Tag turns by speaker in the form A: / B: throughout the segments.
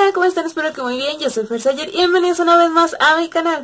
A: Hola, ¿cómo están? Espero que muy bien, yo soy Fersayer y bienvenidos una vez más a mi canal.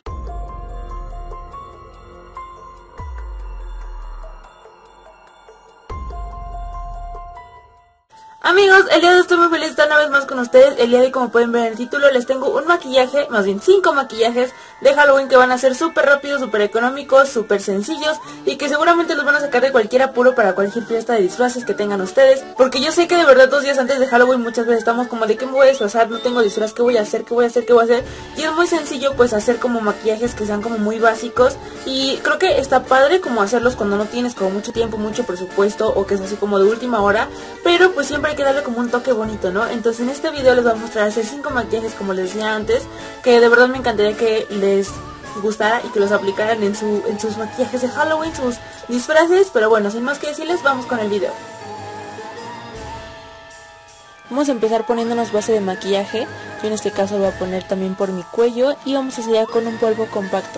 A: Amigos, el día de hoy estoy muy feliz de estar una vez más con ustedes. El día de hoy, como pueden ver en el título, les tengo un maquillaje, más bien 5 maquillajes de Halloween que van a ser súper rápidos, súper económicos, súper sencillos y que seguramente los van a sacar de cualquier apuro para cualquier fiesta de disfraces que tengan ustedes. Porque yo sé que de verdad 2 días antes de Halloween muchas veces estamos como de ¿qué me voy a disfrazar? No tengo disfraz, ¿qué voy a hacer? ¿Qué voy a hacer? ¿Qué voy a hacer? Y es muy sencillo pues hacer como maquillajes que sean como muy básicos y creo que está padre como hacerlos cuando no tienes como mucho tiempo, mucho presupuesto o que es así como de última hora, pero pues siempre hay que darle como un toque bonito, ¿no? Entonces en este video les voy a mostrar hacer 5 maquillajes como les decía antes, que de verdad me encantaría que les gustara y que los aplicaran en sus maquillajes de Halloween, sus disfraces, pero bueno, sin más que decirles, vamos con el video. Vamos a empezar poniéndonos base de maquillaje, yo en este caso voy a poner también por mi cuello y vamos a sellar con un polvo compacto.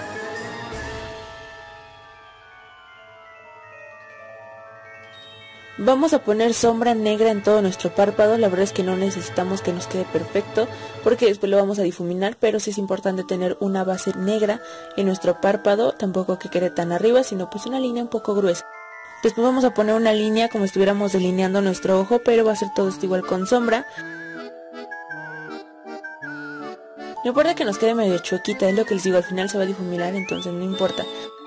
A: Vamos a poner sombra negra en todo nuestro párpado, la verdad es que no necesitamos que nos quede perfecto porque después lo vamos a difuminar, pero sí es importante tener una base negra en nuestro párpado, tampoco que quede tan arriba, sino pues una línea un poco gruesa. Después vamos a poner una línea como si estuviéramos delineando nuestro ojo, pero va a ser todo esto igual con sombra. No importa que nos quede medio chuequita, es lo que les digo, al final se va a difuminar, entonces no importa.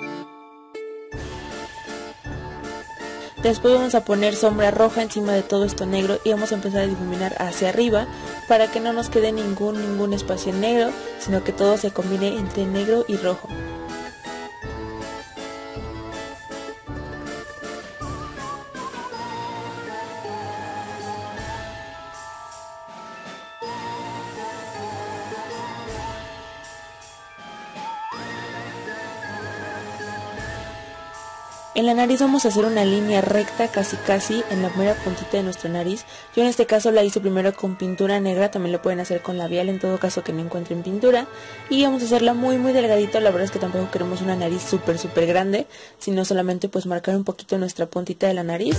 A: Después vamos a poner sombra roja encima de todo esto negro y vamos a empezar a difuminar hacia arriba para que no nos quede ningún espacio negro, sino que todo se combine entre negro y rojo. En la nariz vamos a hacer una línea recta casi en la primera puntita de nuestra nariz. Yo en este caso la hice primero con pintura negra, también lo pueden hacer con labial en todo caso que no encuentren pintura. Y vamos a hacerla muy delgadita, la verdad es que tampoco queremos una nariz súper grande, sino solamente pues marcar un poquito nuestra puntita de la nariz.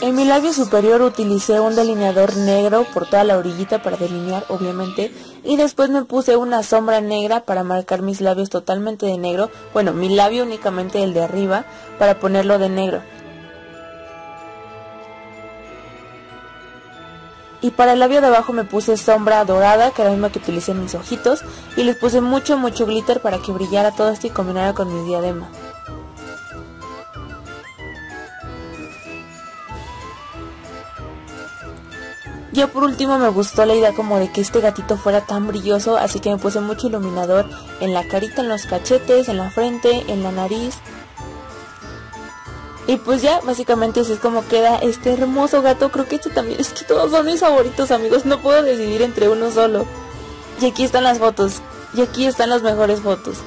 A: En mi labio superior utilicé un delineador negro por toda la orillita para delinear, obviamente, y después me puse una sombra negra para marcar mis labios totalmente de negro, bueno, mi labio únicamente el de arriba, para ponerlo de negro. Y para el labio de abajo me puse sombra dorada, que era la misma que utilicé en mis ojitos, y les puse mucho glitter para que brillara todo esto y combinara con mi diadema. Ya por último me gustó la idea como de que este gatito fuera tan brilloso, así que me puse mucho iluminador en la carita, en los cachetes, en la frente, en la nariz. Y pues ya, básicamente así es como queda este hermoso gato. Creo que este también, es que todos son mis favoritos, amigos, no puedo decidir entre uno solo. Y aquí están las fotos, y aquí están las mejores fotos.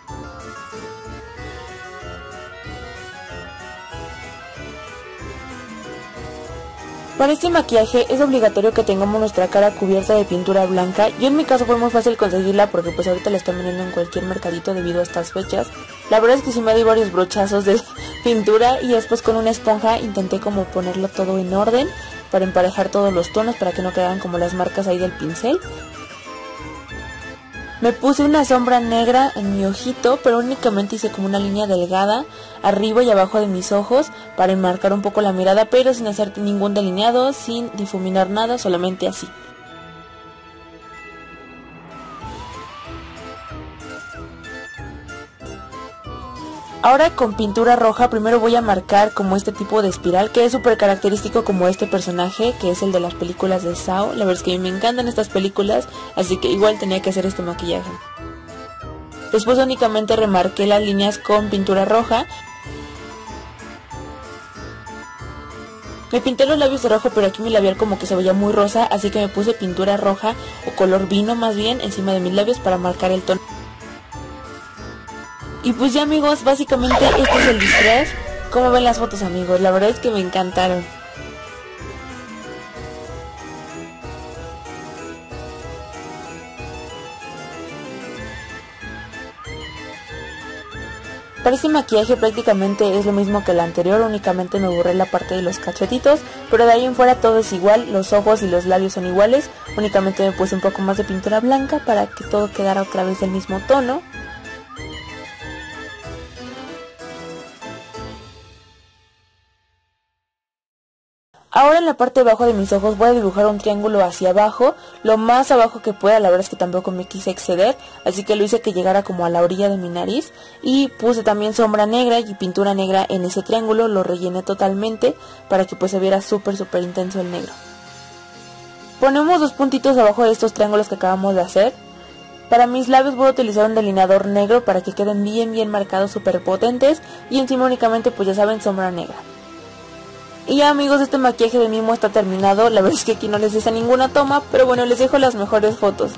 A: Para este maquillaje es obligatorio que tengamos nuestra cara cubierta de pintura blanca. Yo en mi caso fue muy fácil conseguirla porque pues ahorita la están vendiendo en cualquier mercadito debido a estas fechas. La verdad es que sí me di varios brochazos de pintura y después con una esponja intenté como ponerlo todo en orden para emparejar todos los tonos para que no quedaran como las marcas ahí del pincel. Me puse una sombra negra en mi ojito, pero únicamente hice como una línea delgada arriba y abajo de mis ojos para enmarcar un poco la mirada, pero sin hacer ningún delineado, sin difuminar nada, solamente así. Ahora con pintura roja primero voy a marcar como este tipo de espiral que es súper característico como este personaje que es el de las películas de Saw. La verdad es que a mí me encantan estas películas, así que igual tenía que hacer este maquillaje. Después únicamente remarqué las líneas con pintura roja. Me pinté los labios de rojo, pero aquí mi labial como que se veía muy rosa, así que me puse pintura roja o color vino más bien encima de mis labios para marcar el tono. Y pues ya, amigos, básicamente este es el disfraz. ¿Cómo ven las fotos, amigos? La verdad es que me encantaron. Para este maquillaje prácticamente es lo mismo que el anterior, únicamente me borré la parte de los cachetitos, pero de ahí en fuera todo es igual, los ojos y los labios son iguales, únicamente me puse un poco más de pintura blanca para que todo quedara otra vez del mismo tono. Ahora en la parte de abajo de mis ojos voy a dibujar un triángulo hacia abajo, lo más abajo que pueda. La verdad es que tampoco me quise exceder, así que lo hice que llegara como a la orilla de mi nariz. Y puse también sombra negra y pintura negra en ese triángulo, lo rellené totalmente para que pues se viera súper intenso el negro. Ponemos dos puntitos abajo de estos triángulos que acabamos de hacer. Para mis labios voy a utilizar un delineador negro para que queden bien marcados, súper potentes. Y encima únicamente pues ya saben, sombra negra. Y ya, amigos, este maquillaje de Mimo está terminado. La verdad es que aquí no les hice ninguna toma, pero bueno, les dejo las mejores fotos.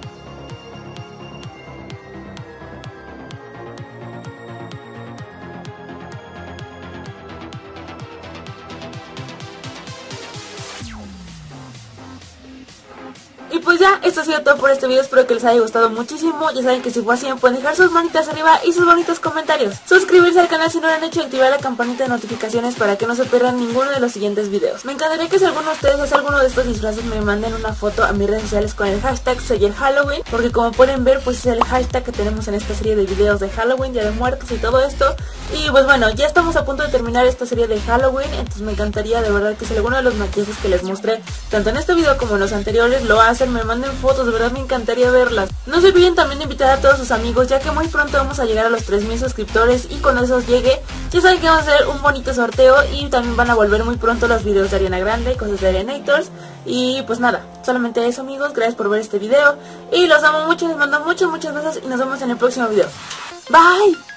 A: Y pues ya, esto ha sido todo por este video, espero que les haya gustado muchísimo. Ya saben que si fue así me pueden dejar sus manitas arriba y sus bonitos comentarios. Suscribirse al canal si no lo han hecho y activar la campanita de notificaciones para que no se pierdan ninguno de los siguientes videos. Me encantaría que si alguno de ustedes hace alguno de estos disfraces me manden una foto a mis redes sociales con el hashtag #SoyElHalloween, porque como pueden ver pues es el hashtag que tenemos en esta serie de videos de Halloween, Día de Muertos y todo esto. Y pues bueno, ya estamos a punto de terminar esta serie de Halloween, entonces me encantaría de verdad que si alguno de los maquillajes que les mostré tanto en este video como en los anteriores lo hacen, me manden fotos, de verdad me encantaría verlas. No se olviden también de invitar a todos sus amigos, ya que muy pronto vamos a llegar a los 3000 suscriptores y cuando esos llegue, ya saben que vamos a hacer un bonito sorteo y también van a volver muy pronto los videos de Ariana Grande, cosas de Arianators. Y pues nada, solamente eso, amigos, gracias por ver este video y los amo mucho, les mando muchas gracias y nos vemos en el próximo video. Bye.